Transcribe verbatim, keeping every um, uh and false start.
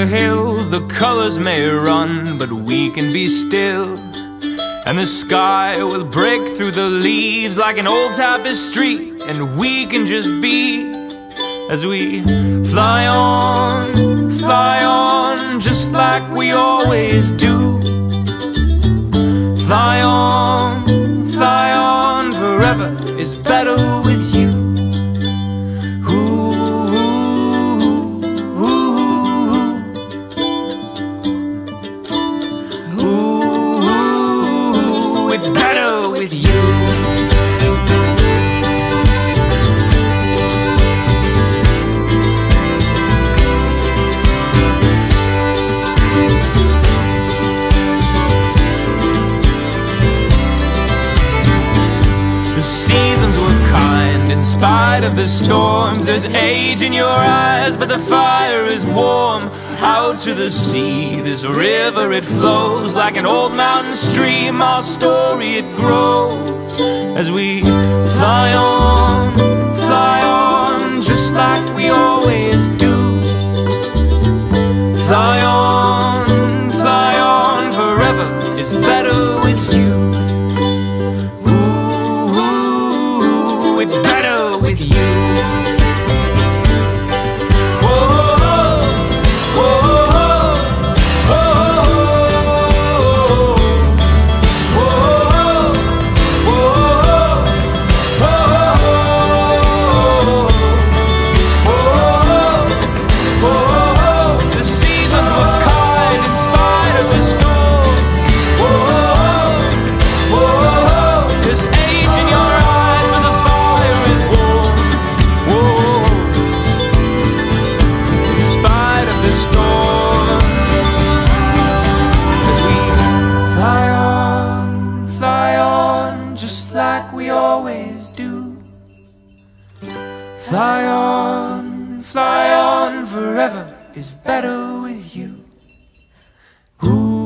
hills, the colors may run, but we can be still. And the sky will break through the leaves like an old tapestry, and we can just be as we fly on, fly on, just like we always do. Fly on, fly on, forever is better with you. Ooh, ooh, ooh, ooh, it's better with you. The seasons were kind in spite of the storms. There's age in your eyes, but the fire is warm. Out to the sea, this river it flows like an old mountain stream. Our story it grows as we fly on, fly on, just like we always do. Fly on, fly on, forever is better with you. It's better with you. Whoa, whoa, whoa, whoa, whoa, whoa. The seasons were kind in spite of the storm. Whoa, whoa, there's age in your eyes. Storm as we fly on, fly on, just like we always do. Fly on, fly on, forever is better with you. Ooh.